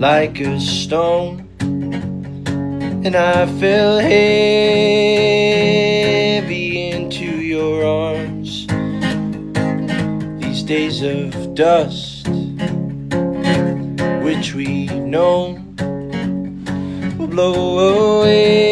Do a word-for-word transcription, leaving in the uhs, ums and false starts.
like a stone, and I fell heavy into your arms. These days of dust, which we've known, will blow away.